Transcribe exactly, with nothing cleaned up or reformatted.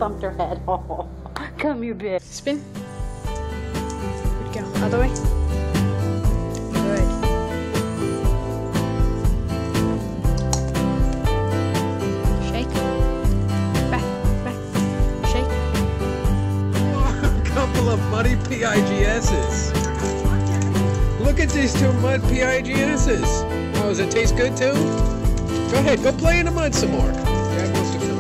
bumped her head. Oh, come here, bitch. Spin. Where'd it go? Other way? Good. Shake. Back, back. Shake. Oh, a couple of muddy P I G S's. Look at these two mud P I G S's. Oh, does it taste good too? Go ahead, go play in the mud some more. Dad wants to